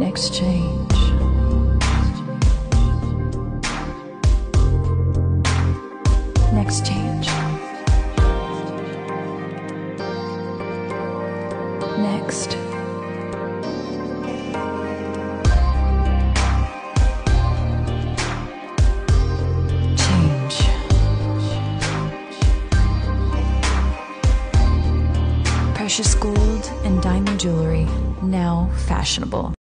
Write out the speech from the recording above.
Next change. Next change. Next. Change. Precious gold and diamond jewelry, now fashionable.